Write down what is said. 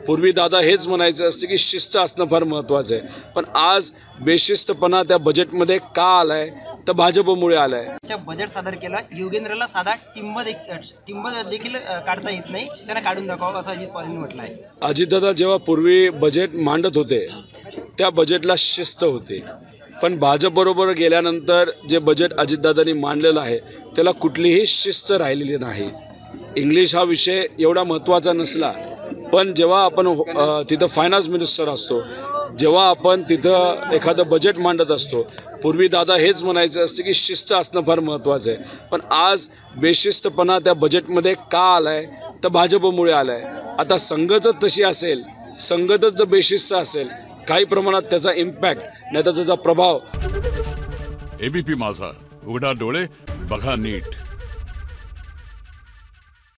पूर्वी दादा हेच म्हणायचं असतं की शिस्त असणं फार महत्त्वाचं आहे, पण आज बेशिस्तपणा त्या बजेटमध्ये का आला आहे तर भाजपमुळे आला आहे. बजेट सादर केलं. योगेंद्रला साधा टिंब देखील काढता येत नाही, त्यांना काढून दाखवावं असं अजित पवारांनी म्हटलं आहे. अजितदादा जेव्हा पूर्वी बजेट मांडत होते त्या बजेटला शिस्त होती, पण भाजपबरोबर गेल्यानंतर जे बजेट अजितदादांनी मांडलेलं आहे त्याला कुठलीही शिस्त राहिलेली नाही. इंग्लिश हा विषय एवढा महत्त्वाचा नसला, पण जेव्हा आपण तिथं फायनान्स मिनिस्टर असतो, जेव्हा आपण तिथं एखादं बजेट मांडत असतो, पूर्वी दादा हेच म्हणायचं असतं की शिस्त असणं फार महत्त्वाचं आहे, पण आज बेशिस्तपणा त्या बजेटमध्ये का आला आहे तर भाजपमुळे आला आहे. आता संगतच तशी असेल, संगतच जर बेशिस्त असेल, काही प्रमाणात त्याचा इम्पॅक्ट नाही तर त्याचा प्रभाव. एबीपी माझा, उघडा डोळे बघा नीट.